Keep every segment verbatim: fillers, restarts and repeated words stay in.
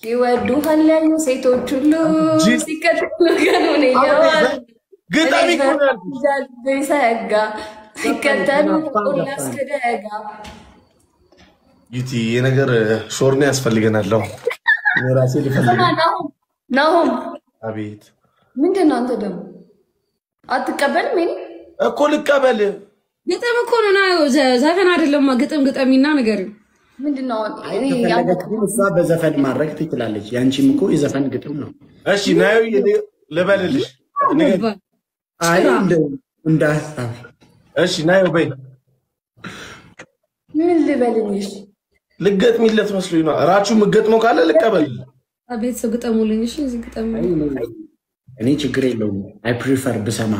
ይወዱሃል ያዩ ሴቶች ሁሉ ሲከተሉ ገኑን ይያዋል ግጣሚ ኮናል ይሰጋ ሲከተሉ ሁላስ ከደጋ ዩቲ የነገር ሾርኔ ያስፈልገናል ነው ራሴ ልፈልግ ነው ነው አቤት ምንድነው አንተ ደም አትቀበልም እኔ እኮ ልቀበል ግጥም እኮ ነው ነው ዘፈን አይደለም ግጥም ግጠሚና ነገር ምንድነው እኔ ያለከኝ እሷ በዘፈን ማድረግ ትችላለች ያንቺም እኮ የዘፈን ግጥም ነው እሺ ናዩ ልበልልሽ አይ እንደ እንደ ሐሳብ እሺ ናዩ በይ ምን ልበልልሽ ልገጥሚለት መስሎኝ ነው ራቹ ምገጥመው ካለ ልቀበል አቤት ሰው ግጠሙልኝ እሺ እዚህ ግጠሙ እኔ ችግር የለውም አይ ፕሪፈር ብሰማ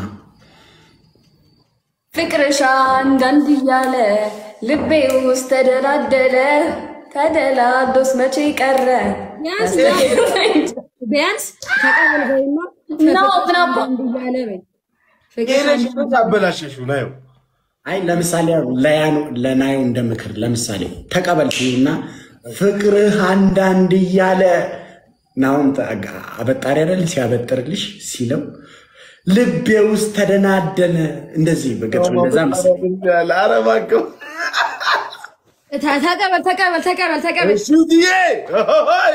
ፍቅርሽ አንዳንድ እያለ ልቤ ውስጥ ተደላደለ ተደላዶስ መቼ ቀረ ቢያንስ ቢያንስ ተቀበል በይና ነው ብናባ እያለ በይ ፍቅርሽ ታበላሽሽ ነው አይ ለምሳሌ ለያኑ ለናዩ እንደምክር ለምሳሌ ተቀበልሽና ፍቅርህ አንዳንድ እያለ ናውን አበጣሪ አይደል ሲያበጥርልሽ ሲለው ልቤ ውስጥ ተደናደነ እንደዚህ በገጽ እንደዛ መሰለኝ አረባከው ተቀበል ተቀበል ተቀበል ተቀበል ሹዲዬ ሆይ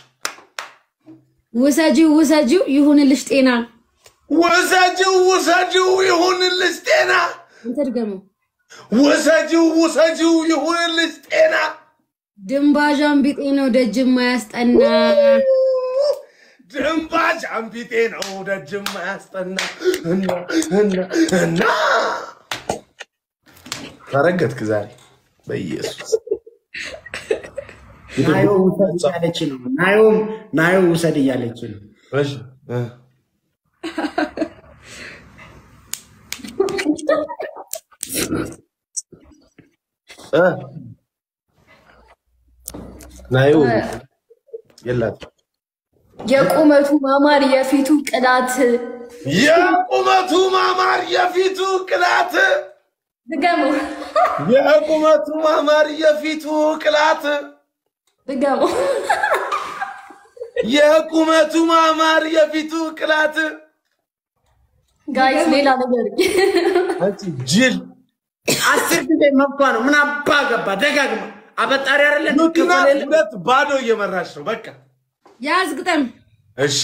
ወሳጂው ወሳጂው ይሁንልሽ ጤና ወሳጂው ወሳጂው ይሁንልሽ ጤና እንተርገሙ ወሳጂው ወሳጂው ይሁንልሽ ጤና ድንባዣም ቢጤ ነው ደጅም ማያስጠና ድንባዣም ቢጤ ነው ደጅም ማያስጠና እና እና እና ተረገጥክ ዛሬ በኢየሱስ ናዩ ውሰድ ያለች ነው ናዩ ናዩ ውሰድ ያለች ነው እሺ እ ናዩ የላት የቁመቱ ማማር የፊቱ ቅላት የቁመቱ ማማር የፊቱ ቅላት ድገሙ የቁመቱ ማማር የፊቱ ቅላት ድገሙ የቁመቱ ማማር የፊቱ ቅላት ጋይስ ሌላ ነገር አንቺ ጅል አስር ጊዜ መጥቷ ነው ምን አባ ገባ ደጋግማ አበጣሪ አይደለም ሁለት ባዶ እየመራሽ ነው በቃ ያዝ ግጠም እሺ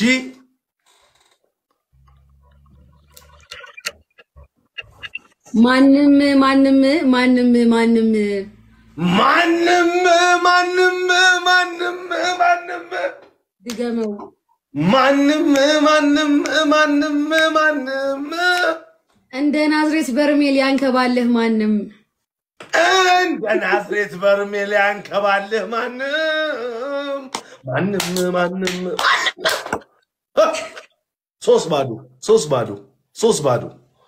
ማንንም ማንንም ማንንም ማንንም ማንንም ማንንም ማንንም ማንንም ድገመው ማንንም ማንንም ማንንም ማንንም እንደ ናዝሬት በርሜል ያንከባለህ ማንንም እንደ ናዝሬት በርሜል ያንከባለህ ማንንም ማንንም ማንንም ሶስት ባዶ ሶስት ባዶ ሶስት ባዶ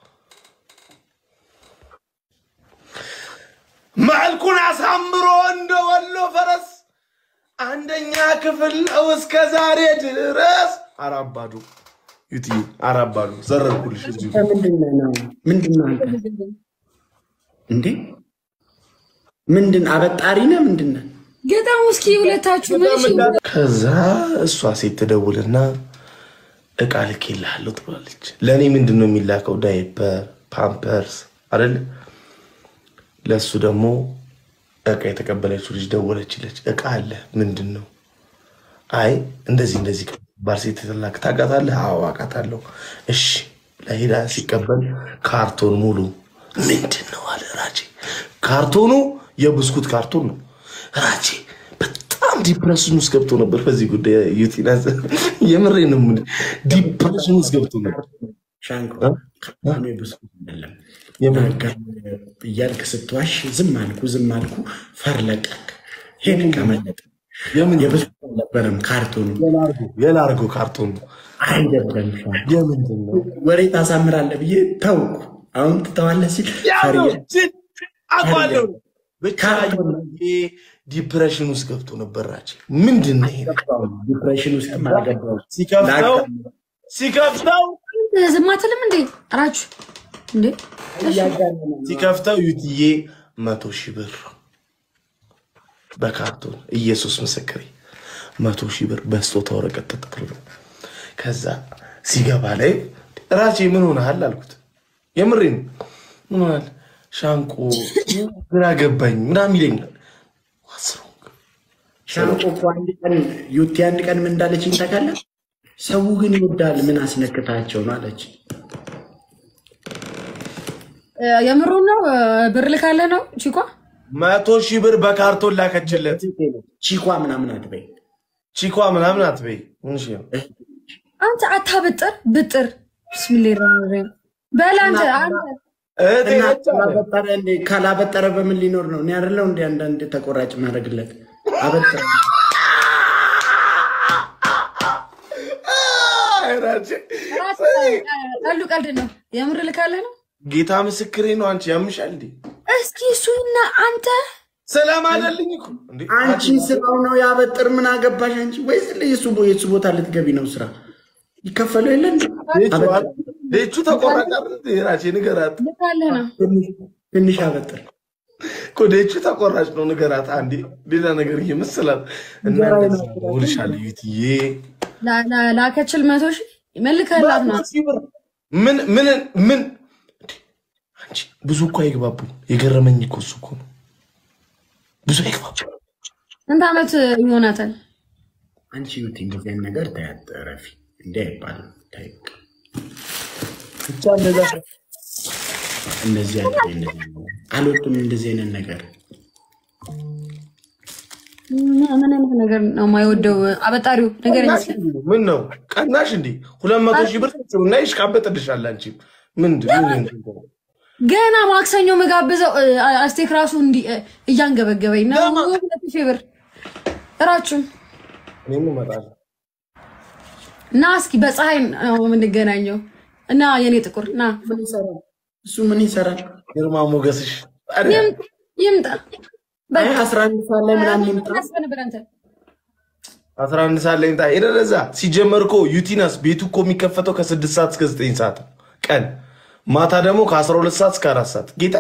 መልኩን አሳምሮ እንደ ወሎ ፈረስ አንደኛ ክፍል ነው እስከ ዛሬ ድረስ አራባዱ ዩቲ አራባዱ ዘረኩልሽ እዚህ ምንድነው ምንድነው እንዴ ምንድን አበጣሪ ነው ምንድነው ገጣሙ እስኪ ሁለታችሁ ምንሽ ከዛ እሷ ሴት ተደውልና እቃ ልኬልሃለሁ ትላለች ለኔ ምንድነው የሚላከው ዳይፐር ፓምፐርስ አይደል ለሱ ደግሞ እቃ የተቀበለችው ልጅ ደወለችለች እቃ አለ ምንድነው አይ እንደዚህ እንደዚህ ባርሴት ተላክ ታጋታለህ አዎ አቃታለሁ እሺ ለሄዳ ሲቀበል ካርቶን ሙሉ ምንድነው አለ ራቼ ካርቶኑ የብስኩት ካርቶን ነው ራቼ በጣም ዲፕሬሽን ውስጥ ገብቶ ነበር በዚህ ጉዳይ ዩቲናስ የምሬ ነው ምን ዲፕሬሽን ውስጥ ገብቶ ነበር ሻንቆ ካርቶኑ የብስኩት አይደለም የማጋ ያልክ ስትዋሽ ዝም አልኩ ዝም አልኩ ፈርለቀክ ሄድ ከመለጠ የምን የብስኩት ነበርም ካርቶኑ የላርጉ የላርጉ ካርቶን አይደለም የምንድነው ወሬ ታሳምራለህ ብዬ ተውኩ አሁን ትተዋለህ ሲል ፈሪያ አቋለው በካርቶን ዲፕሬሽን ውስጥ ገብቶ ነበር ራቼ ምንድነው ይሄ ዲፕሬሽን ውስጥ ማገባው ሲከፍተው ሲከፍተው ዝም አትልም እንዴ አራቹ እንዴ ሲከፍተው ዩቲዬ መቶ ሺህ ብር በካርቶን ኢየሱስ ምስክሬ መቶ ሺህ ብር በስጦታ ወረቀት ተጠቅልሎ ከዛ ሲገባ ላይ ራቼ ምን ሆነሃል አልኩት የምሬን ምን ሆነሃል ሻንቆ ግራ ገባኝ ምናምን ይለኛል ዋስሩ ሻንቆ አንድ ቀን ዩቲ አንድ ቀን ምን እንዳለችኝ ታውቃለህ ሰው ግን ይወዳል ምን አስነክታቸው ነው አለች የምሩ ነው ብር ልካለ ነው ቺኳ መቶ ሺህ ብር በካርቶን ላከችለት ቺኳ ምናምን አትበይ ቺኳ ምናምን አትበይ ምን እሺ አንተ አታብጥር ብጥር ቢስሚላህ ረህማን በላንተ አንተ ካላበጠረ እንደ ካላበጠረ በምን ሊኖር ነው እኔ አይደለው እንደ አንዳንድ ተቆራጭ ማድረግለት አበጠረ ራቼ ቀልዱ ቀልድ ነው የምር ልካለ ነው ጌታ ምስክሬ ነው አንቺ ያምሻል እንዴ እስኪ እሱና አንተ ሰላም አለልኝ እኮ እንዴ አንቺ ስራው ነው ያበጥር ምን አገባሽ አንቺ ወይስ ለየሱ የሱ ቦታ ልትገቢ ነው ስራ ይከፈለው የለ እንዴ ለቹ ተቆራጣ ራቼ ንገራት ልካለ ነው ትንሽ አበጥር ኮዴቹ ተቆራጭ ነው ንገራት አንዴ ሌላ ነገር ይመስላል እና ወልሻል ዩቲዬ ላ ላ ላከችል መቶ ሺህ መልከላት ነው ምን ምን ምን አንቺ ብዙ እኮ አይግባቡ የገረመኝ እኮ እሱ እኮ ነው ብዙ አይግባቡ እንት አመት ይሆናታል አንቺ ዩቲ እንደዚህ ነገር ታያጠረፊ እንዴ አይባል ታይቅ ብቻ እንደዛ እንደዚህ አይደለም አልወጥም እንደዚህ አይነት ነገር ምን አይነት ነገር ነው የማይወደው አበጣሪው ነገር ይመስላል ምን ነው ቀናሽ እንዴ ሁለት መቶ ሺህ ብር ተጽውና ይሽቃበጥልሻል አንቺ ምን ምን ገና ማክሰኞ መጋብዘው አስቴክ ራሱ እንዲ እያንገበገበኝ ነው ሁለት ሺህ ብር እራቹን እኔም እመጣለሁ ና እስኪ በፀሐይ ነው የምንገናኘው እና የኔ ጥቁር ና ምን ይሰራል እሱ ምን ይሰራል ግርማ ሞገስሽ ይምጣ በቃ አስራ አንድ ሰዓት ላይ ምናምን ይምጣ አስራ አንድ ሰዓት ላይ ይምጣ ይደረዛ ሲጀመር እኮ ዩቲናስ ቤቱ እኮ የሚከፈተው ከስድስት ሰዓት እስከ ዘጠኝ ሰዓት ቀን ማታ ደግሞ ከአስራ ሁለት ሰዓት እስከ አራት ሰዓት ጌታ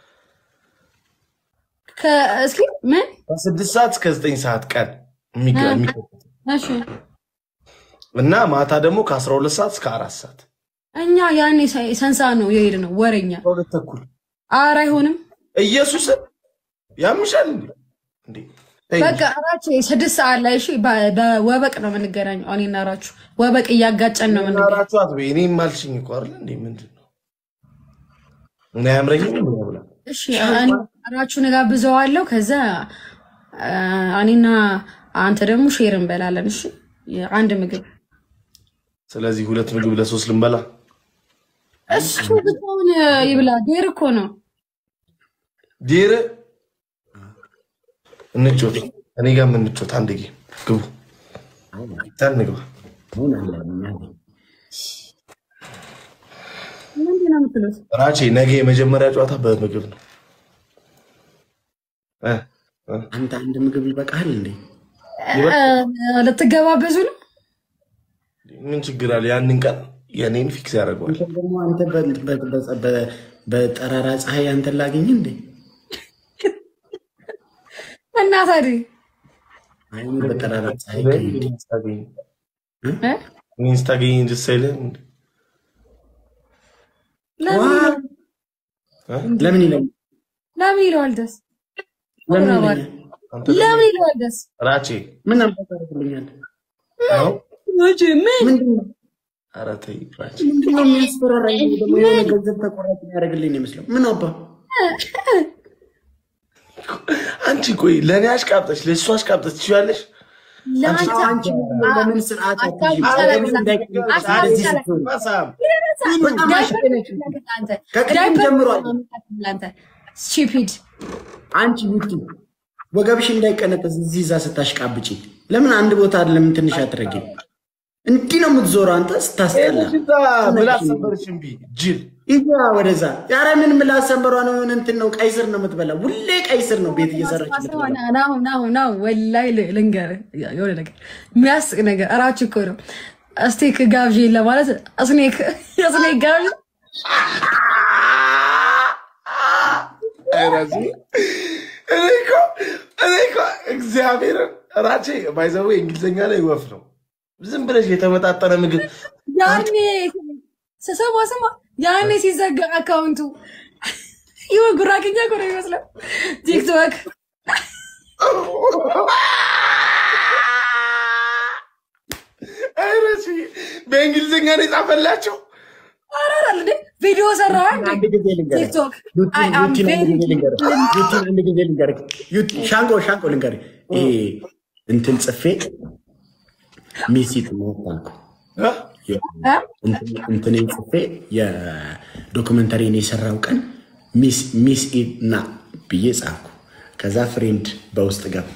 ከእስኪ ምን ከስድስት ሰዓት እስከ ዘጠኝ ሰዓት ቀን የሚከፈተው እሺ እና ማታ ደግሞ ከአስራ ሁለት ሰዓት እስከ አራት ሰዓት እኛ ያኔ ሰንሳ ነው የሄድ ነው ወረኛ ሁለት ተኩል ኧረ አይሆንም ኢየሱስ ያምሻል እንዴ በቃ አራቼ ስድስት ሰዓት ላይ እሺ በወበቅ ነው የምንገናኘው እኔና አራቹ ወበቅ እያጋጨን ነው የምንገናኘው አራቹ አትበይ እኔም ማልሽኝ እኮ አይደል እንዴ ምንድነው እና ያምረኝ ነው ብላ እሺ አራቹን ጋብዘዋለሁ ከዛ እኔና አንተ ደግሞ ሼር እንበላለን እሺ አንድ ምግብ ስለዚህ ሁለት ምግብ ለሶስት ልንበላ እሱ ብቻውን ይብላ ዴር እኮ ነው ዴር እንጮት እኔ ጋር ምን እንጮት አንድ ጊዜ ግቡ ታንግባ ምንድን ነው የምትሉት ራቼ ነገ የመጀመሪያ ጨዋታ በምግብ ነው እ አንተ አንድ ምግብ ይበቃል እንዴ ለተገባበዙ ነው ምን ችግር አለ ያንን ቀን የኔን ፊክስ ያደርጋል ደግሞ አንተ በጠራራ ፀሐይ አንተ ላገኝ እንዴ እና ታዲያ አይ በጠራራ ፀሐይ ኢንስታግራም እ ኢንስታግራም ደሰለን ለምን ይላል ለምን ይላል ደስ ለምን ይላል ደስ ራቼ ምን አባታርኩልኛል አው ወጪ ምን ምንድነው ኧረ ተይ ራቼ ምንድነው የሚያስፈራራኝ ደግሞ የሆነ ገንዘብ ተቆራጭ ያደርግልኝ ነው መስለው ምን አባ አንቺ ቆይ ለኔ አሽቃብጠሽ ለሷ አሽቃብጠሽ ትችያለሽ ለአንተ አንቺ ለምን ስርዓት አትይም ከቀደም ጀምሯል ስቱፒድ አንቺ ውጪ ወገብሽ እንዳይቀነጠስ እዚህ ዛ ስታሽቃብጪ ለምን አንድ ቦታ አይደለም ትንሽ አትረጊ እንዴ ነው የምትዞረው አንተ ስታስጠላ ምላስ ሰበርሽ እምቢ ጅል ይያ ወደዛ ያረ ምን ምላስ ሰበሯ ነው የሆነ እንትን ነው ቀይስር ነው የምትበላ ሁሌ ቀይስር ነው ቤት እየሰራች ነው ናው ናው ናው ወላይ ልንገር የሆነ ነገር የሚያስቅ ነገር አራች እኮ ነው አስቴክ ጋብዤ ለማለት አስኔክ አስኔክ ጋብዤ አይራዚ እኔኮ እኔኮ እግዚአብሔር ራቼ ባይዘው እንግሊዘኛ ላይ ወፍ ነው ዝም ብለሽ የተመጣጠነ ምግብ ያኔ ሰሰማ ሰማ ያኔ ሲዘጋ አካውንቱ ይወ ጉራክኛ ኮረ ይመስላል ቲክቶክ አይረሲ በእንግሊዘኛ ላይ ጻፈላችሁ አራራል እንዴ ቪዲዮ ሰራው እንዴ ቲክቶክ አይ አም ቬሪ ዩቲዩብ እንደዚህ ልንገር ዩቲዩብ ሻንቆ ሻንቆ ልንገር እ እንትን ጽፌ ሚሲት ነው ታንኩ እንትን ጽፌ የዶክመንታሪ ነው የሰራው ቀን ሚስ ሚስ እና ብዬ ጻፍኩ ከዛ ፍሬንድ በውስጥ ገብታ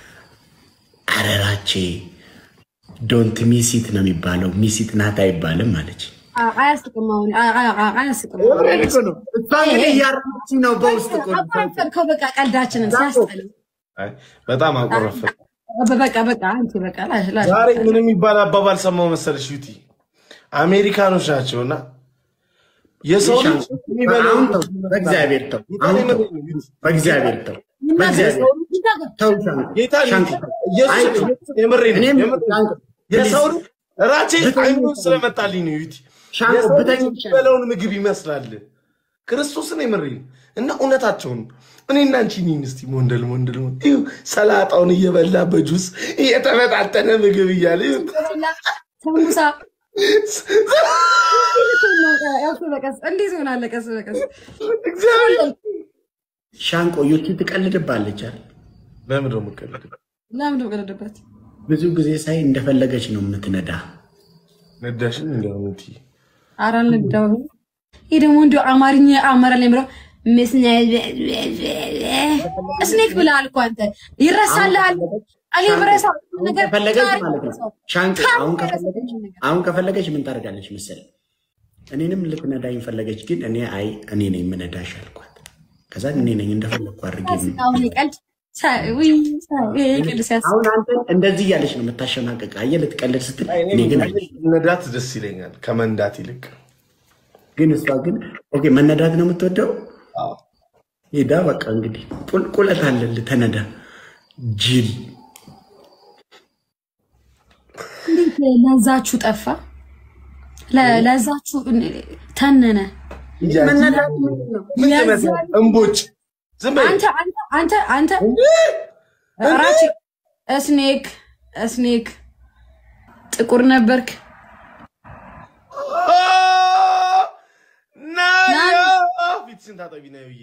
አረራቼ ዶንት ሚሲት ነው የሚባለው ሚሲት ናት አይባልም ማለች አያስቀማው አያስቀማው ነው ታንክ ያርቺ ነው በውስጥ ቆንጆ በቃ ቀልዳችንን ሲያስጠል አይ በጣም አቆረፈ በቃ በቃ አንቺ በቃ ላ ዛሬ ምን የሚባል አባባል ሰማው መሰለሽ ዩቲ አሜሪካኖች ናቸውና የሰው ልጅ የሚበላው በእግዚአብሔር ተው በእግዚአብሔር ተው በእግዚአብሔር ተው ጌታ ኢየሱስ የምሬን የሰው ልጅ ራቼ አይኑ ስለመጣልኝ ነው ዩቲ ሻንቆ በተኝ በለውን ምግብ ይመስላል ክርስቶስን የምሬን እና እውነታቸውን እኔና አንቺ ነን እስቲ ሞንደል ሞንደል ይሁ ሰላጣውን እየበላ በጁስ እየተመጣጠነ ምግብ እያለ ሰሙሳ ያው በቀስ እንዴት ይሆናል ለቀስ በቀስ እግዚአብሔር ሻንቆ ዩቲ ትቀልድባለች አይደል ለምን ነው የምትቀልድበት ለምን ነው የምትቀልድበት ብዙ ጊዜ ሳይ እንደፈለገች ነው የምትነዳ ነዳሽን እንደውንቲ አራን ነዳው ይሄ ደግሞ እንደው አማርኛ አማራለኝ ብለው መስናይ እስኔክ ብላል እኮ አንተ ይረሳልሃል አሊ ብረሳ ነገር ፈለገች ማለት ነው ሻንቆ አሁን ከፈለገች አሁን ከፈለገች ምን ታደርጋለች መሰለኝ እኔንም ልትነዳኝ ፈለገች ግን እኔ አይ እኔ ነኝ የምነዳሽ አልኳት ከዛ እኔ ነኝ እንደፈለኩ አድርጌ አሁን ይቀልድ ሳዊ ሳዊ ይቀልድ ሲያስ አሁን አንተ እንደዚህ ያለሽ ነው የምታሸማቀቅ አየህ ልትቀልድ ስትል እኔ ግን ነዳት ደስ ይለኛል ከመንዳት ይልቅ ግን እሷ ግን ኦኬ መነዳት ነው የምትወደው አዎ ይዳ በቃ እንግዲህ ቁልቁለት አለል ተነዳ ጅል እንዴት ለዛችሁ ጠፋ ለዛችሁ ተነነ መነዳት ነው ምን ተመሰለ እንቦጭ ዝም በይ አንተ አንተ አንተ ራቺ ስኔክ ስኔክ ጥቁር ነበርክ ናዮ ፊትሽን ታጠቢ ነው ይይ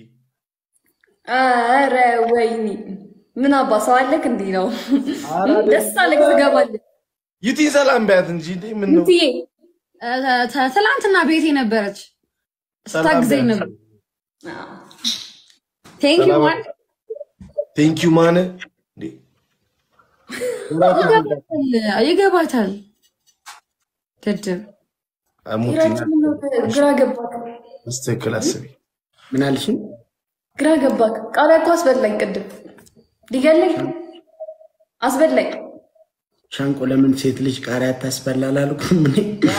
አረ ወይኔ ምን አባሰው አለክ እንዴ ነው ደስ አለክ ትገባለህ ዩቲ ሰላም በያት እንጂ እንዴ ምን ነው ዩቲ ትላንትና ቤቴ ነበረች ስታግዘኝ ነበር ቴንክ ዩ ማን ቴንክ ዩ ማን እንዴ ይገባታል ተደብ አሙቲና ግራ ገባክ እስተክል አስቢ ምን አልሽ ግራ ገባክ ቃሪያ እኮ አስበላኝ ቅድም ሊገለኝ አስበላኝ ሻንቆ ለምን ሴት ልጅ ቃሪያ ታስበላል አልኩም እኔ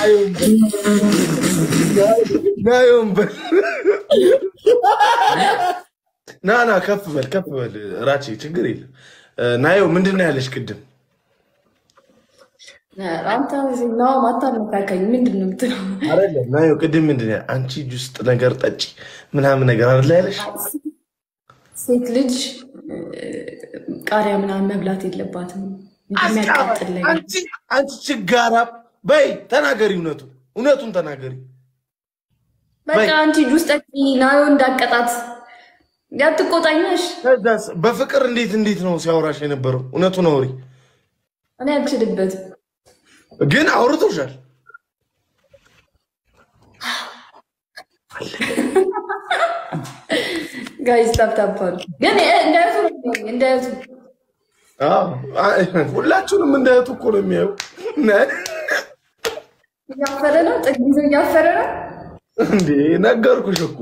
ናዮም ና ና ከፍ በል ከፍ በል ራቼ ችግር የለም ናዮ ምንድነው ያለሽ ቅድም አንተ ነው ማታነካከኝ ምንድነው የምትለው አይደለም ናዮ ቅድም ምንድነው አንቺ ጁስ ነገር ጠጪ ምናምን ነገር አይደል ያለሽ ሴት ልጅ ቃሪያ ምናምን መብላት የለባትም እንደሚያቃጥል አንቺ አንቺ ችጋራ በይ ተናገሪ እውነቱን እውነቱን ተናገሪ በቃ አንቺ ጁስ ጠጪ ናዮ እንዳቀጣት ያትቆጣኛሽ ከዛስ በፍቅር እንዴት እንዴት ነው ሲያወራሽ የነበረው እውነቱን አውሪ እኔ አልችልበት ግን አውርቶሻል ጋይስ ታፕታፓሉ ግን እንደቱ እንደቱ አዎ ሁላችሁንም እንደቱ እኮ ነው የሚያዩ ያፈረ ነው ጥግዙ ያፈረ ነው እንዴ ነገርኩሽ እኮ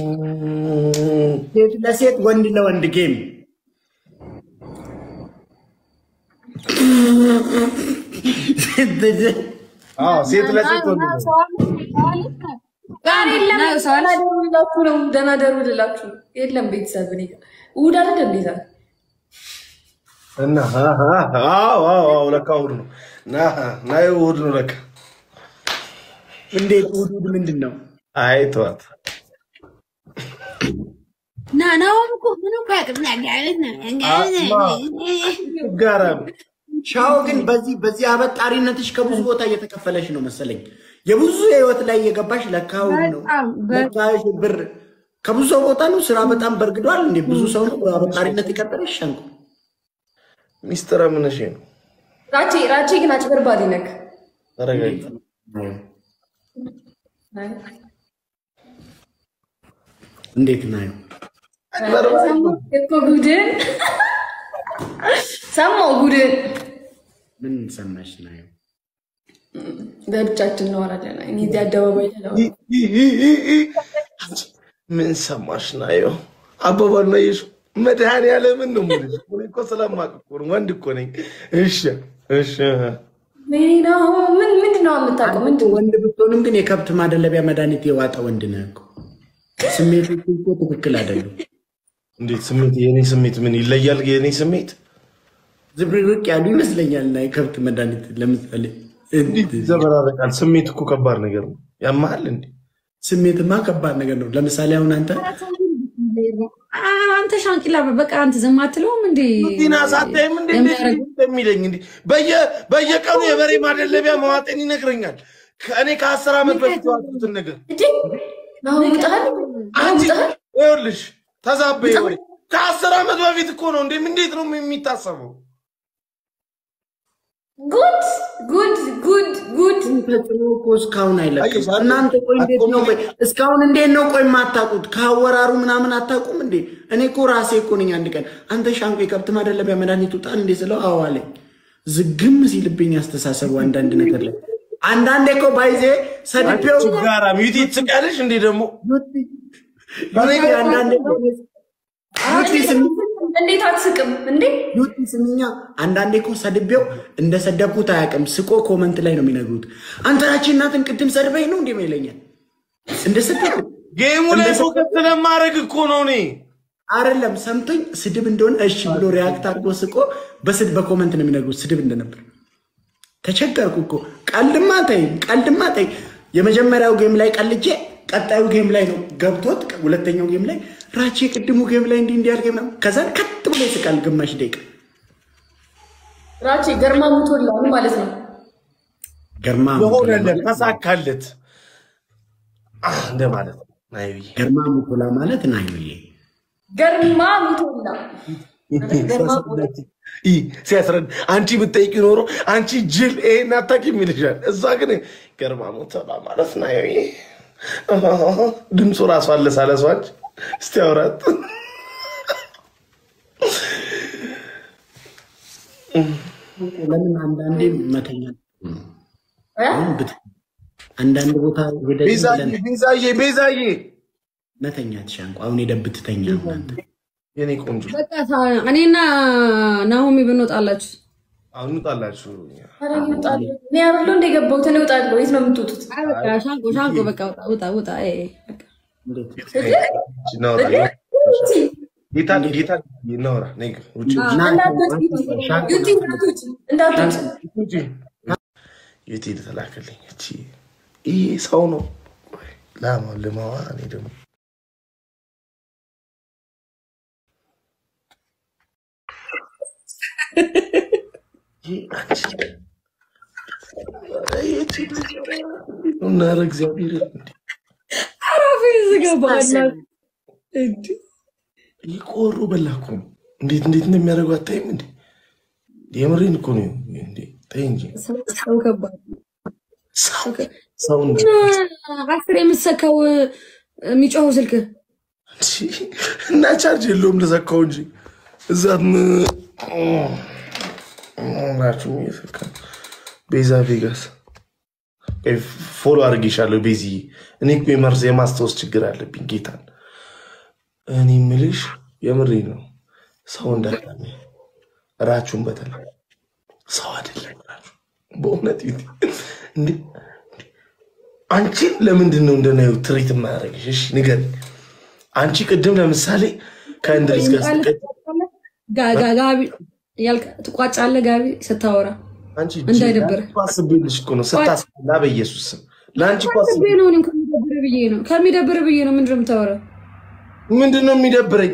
ሴት ለሴት ወንድ ለወንድ ጌም አዎ ሴት ለሴት ወንድ ጋር የለም ሰላደሩላችሁ ነው ደናደሩላችሁ የለም ቤተሰብ እኔ እሑድ አይደል እንዴ እና አዎ አዎ ለካ እሑድ ነው ና ና እሑድ ነው ለካ እንዴት እሑድ ምንድነው አይ ተዋት ና ናው እኮ ምን እኮ ያቅምና ጋር ጋራ ሻው ግን በዚህ በዚህ አበጣሪነትሽ ከብዙ ቦታ እየተከፈለሽ ነው መሰለኝ የብዙ ህይወት ላይ እየገባሽ ለካው ነው ለካሽ ብር ከብዙ ቦታ ነው ስራ በጣም በርግዷል እንዴ ብዙ ሰው ነው አበጣሪነት ይቀጥላል ሻንኩ ሚስተር ምንሽ ነው ራቺ ራቺ ግን አጭበርባሪ ነክ ተረጋጊ እንዴት ነው እኮ ጉድን ሰማው ጉድን ምን ሰማሽ ነው በብቻችን ነው አራደና እኔ ያደባባይ ነው ምን ሰማሽ ነው አባባል ነው ይሽ መድሃኒ ያለ ምን ነው ምን እኮ ሰላማክ እኮ ወንድ እኮ ነኝ እሺ እሺ ምን ነው ምን ምን ነው አምጣቀው ምን ወንድ ብትሆንም ግን የከብት ማደለቢያ መድኃኒት የዋጠ ወንድ ነው እኮ ስሜት እኮ ትክክል አይደለም እንዴት ስሜት የኔ ስሜት ምን ይለያል የኔ ስሜት ዝብርቅ ያሉ ይመስለኛል እና የከብት መድኃኒት ለምሳሌ እንዴት ዘበራረቃል ስሜት እኮ ከባድ ነገር ነው ያማል እንዴ ስሜትማ ከባድ ነገር ነው ለምሳሌ አሁን አንተ አንተ ሻንቂላ በቃ አንተ ዝም አትለውም እንዴ ዲና ሳታይም እንዴ እንደሚለኝ እንዴ በየ በየቀኑ የበሬ ማደለቢያ መዋጤን ይነግረኛል ከእኔ ከአስር አመት በፊት ዋጥኩትን ነገር እንዴ ነው ይጣል አንቺ ይኸውልሽ ተዛበይ ወይ ከአስር አመት በፊት እኮ ነው እንዴ እንዴት ነው የሚታሰበው ጉድ ጉድ ጉድ ጉድ ተጥሮኮስ ካውን አይለቅም እናንተ ቆይ እንዴት ነው እስካሁን እንዴት ነው ቆይ ማታቁት ካወራሩ ምናምን አታቁም እንዴ እኔ እኮ ራሴ እኮ ነኝ አንድ ቀን አንተ ሻንቆ የከብት ማደለቢያ መድኃኒት ውጣን እንዴ ስለው አዋለኝ ዝግም ሲልብኝ አስተሳሰቡ አንዳንድ ነገር ላይ አንዳንዴ እኮ ባይዜ ሰድፔው ጋራ ሚቲ ጽቃለሽ እንዴ ደግሞ ባይ አንዳንዴ እንዴት አትስቅም እንዴ ዩቲ ስሚኛ አንዳንዴ እኮ ሰድቤው እንደ ሰደብኩት አያውቅም ስቆ ኮሜንት ላይ ነው የሚነግሩት አንተ ራቺ እናትን ቅድም ሰድበኝ ነው እንዴ ይለኛል እንደ ሰደብኩ ጌሙ ላይ ፎከስ ለማድረግ እኮ ነው እኔ አይደለም ሰምቶኝ ስድብ እንደሆነ እሺ ብሎ ሪአክት አድርጎ ስቆ በስድ በኮሜንት ነው የሚነግሩት ስድብ እንደነበር ተቸገርኩ እኮ ቀልድማ ተይ ቀልድማ ተይ የመጀመሪያው ጌም ላይ ቀልጄ ቀጣዩ ጌም ላይ ነው ገብቶት ሁለተኛው ጌም ላይ ራቺ ቅድሙ ጌም ላይ እንዲ እንዲ ያርገም ነው ከዛ ከት ብሎ ይስቃል ግማሽ ደቂቃ ራቺ ገርማ ሙቶላ ማለት ነው ገርማ የሆነለ ተሳካለት እንደ ማለት ናይዊ ገርማ ሙቶላ ማለት ናይዊ ገርማ ሙቶላ ኢ ሲያስረድ አንቺ ብትጠይቂ ኖሮ አንቺ ጅል ኤና ታቂም ይልሻል እዛ ግን ገርማ ሙቶላ ማለት ናይዊ ድምፁ ራሱ አለ ሳለሷች እስቲ አውራት ለምን አንዳንዴ መተኛ አንዳንድ ቦታ ወደ ቤዛዬ ቤዛዬ ቤዛዬ መተኛ ተሻንቆ አሁን የደብትተኛ አንተ የኔ ቆንጆ በቃ እኔና ናሆሚ ብንወጣላችሁ አሁን እንጣላችሁ አረ እንጣል እኔ አብሎ እንደገባው ተነውጣለሁ የት ነው የምትወጡት በቃ ሻንቆ ሻንቆ በቃ ወጣ ወጣ አይ በቃ ጌታ ጌታ ይኖራ ነኝ ውጪ ዩቲ ተላከልኝ እቺ ይሄ ሰው ነው ላማ ለማዋ እኔ ደግሞ እና እግዚአብሔር አራፊ ዝገባና እንዴ ይቆሩ በላኩ እንዴት እንዴት እንደሚያደርጉ አታይም እንዴ የምሬን እኮ ነው እንዴ ተይ እንጂ ሰው ከባድ ሰው ሰው አስር የምትሰካው የሚጮኸው ስልክ እና ቻርጅ የለውም ለዘካው እንጂ እዛም ናችሁ ይፈካ ቤዛ ቬጋስ ፎሎ አድርጌሻለሁ ቤዚ እኔ እኮ የመርዝ የማስታወስ ችግር አለብኝ ጌታን እኔ ምልሽ የምሬ ነው ሰው እንዳታሚ ራቹን በተና ሰው አይደለም ራቹ በእውነት እንዴ አንቺ ለምንድን ነው እንደናዩ ትሪት ማያረግሽ? እሺ ንገር። አንቺ ቅድም ለምሳሌ ከእንድሪስ ጋር ጋጋቢ ያልክ ትቋጫለህ ጋቢ ስታወራ አንቺ እንዳይደብር ታስብልሽ እኮ ነው ስታስብላ በኢየሱስ ስም ላንቺ ኳስ ነው ነው ከሚደብር ብዬ ነው ከሚደብር ብዬ ነው ምንድነው የምታወራው? ምንድነው የሚደብረኝ?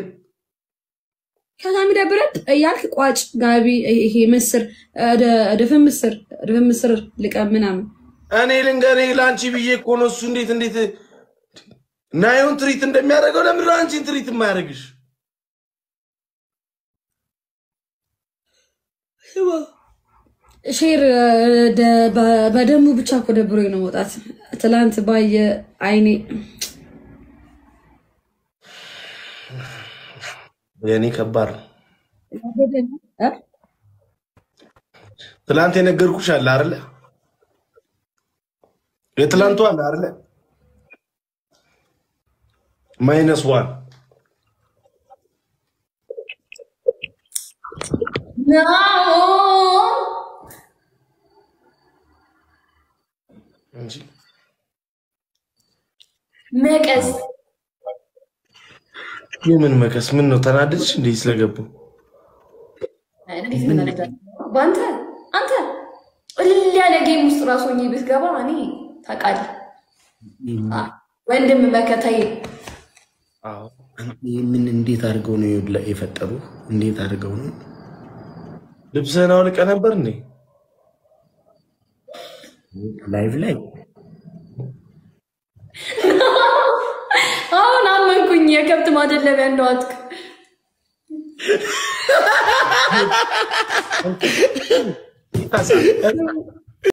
ከሚደብር ያልክ ቋጭ ጋቢ ይሄ ምስር ደፈ ምስር ደፈ ምስር ልቀም ምናምን እኔ ልንገርህ ላንቺ ብዬ እኮ ነው እሱ እንዴት እንዴት ናዩን ትሪት እንደሚያደርገው ለምን ነው አንቺን ትሪት የማያደርግሽ? ሼር በደሙ ብቻ እኮ ደብሮኝ ነው መውጣት። ትላንት ባየ አይኔ የኔ ከባድ ነው። ትላንት የነገርኩሽ አለ አይደለ? የትላንቱ አለ አይደለ? ማይነስ ዋን No. እንጂ መቀስ የምን መቀስ ምን ነው ተናደድሽ እንዴ ስለገቡ? እንዴት ምን አለ ባንተ አንተ እልል ያለ ጌም ውስጥ ራስ ሆኜ ብትገባ እኔ ታውቃለህ ወንድም መከታዬ። አዎ ምን እንዴት አድርገው ነው የፈጠሩ? እንዴት አድርገው ነው ልብስህን አውልቀህ ነበር እንዴ? ላይቭ ላይ አሁን አመንኩኝ የከብት ማደለቢያ እንደዋትክ ይታሰብ